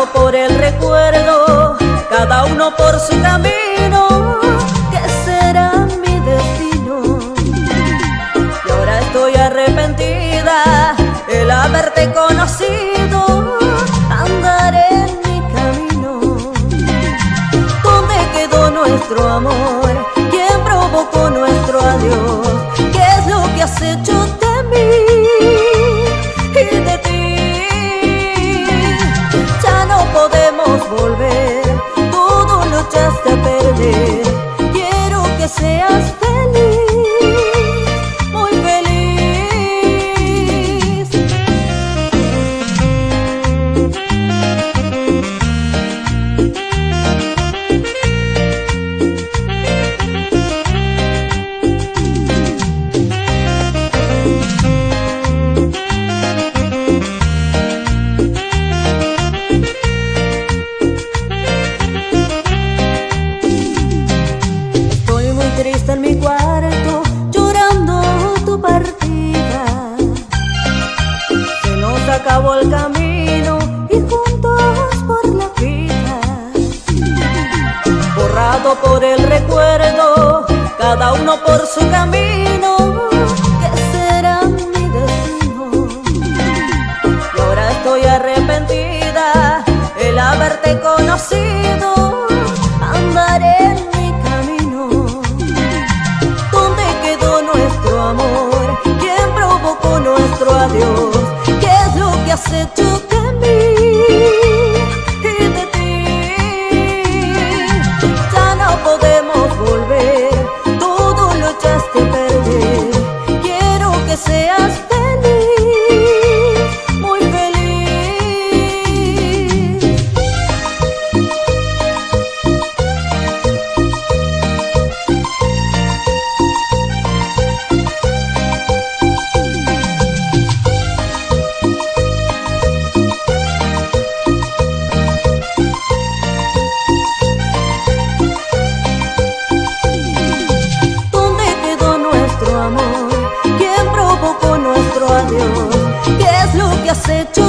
por el recuerdo, cada uno por su camino. ¿Qué será mi destino? Y ahora estoy arrepentida el haberte conocido. Andaré en mi camino. ¿Dónde quedó nuestro amor? ¿Quién provocó nuestro adiós? ¿Qué es lo que has hecho de mí y de ti? Ya no podemos volver, todo lo echaste a perder. Quiero que seas feliz, muy feliz. Triste en mi cuarto, llorando tu partida. Se nos acabó el camino y juntos por la vida. Borrado por el recuerdo, cada uno por su camino. ¿Qué será mi destino? Y ahora estoy arrepentida el haberte conocido. Andaré en mi camino. Nuestro amor, ¿quién provocó nuestro adiós? ¿Qué es lo que has hecho de mí y de ti? Ya no podemos volver, todo lo echaste a perder. Quiero que seas feliz, muy feliz. ¿Quién provocó nuestro adiós? ¿Qué es lo que has hecho?